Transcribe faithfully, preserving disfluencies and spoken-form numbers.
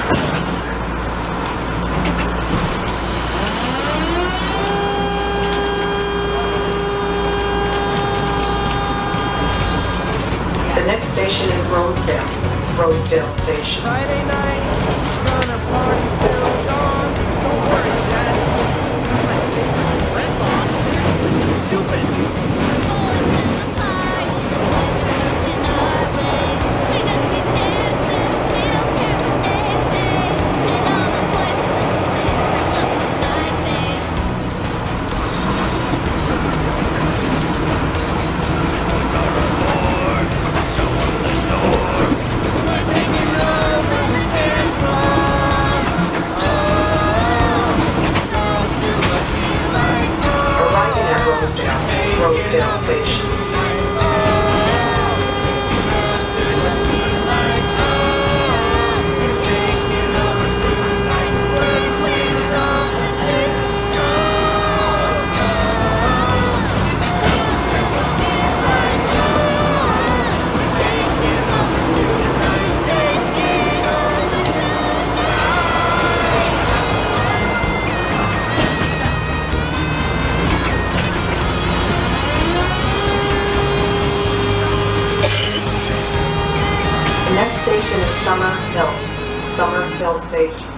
The next station is Rosedale, Rosedale Station. Friday night, gonna party till dawn. Don't worry, Dad. My favorite dress on. This is stupid. Rosedale Station. The next station is Summer Hill, Summer Hill Station.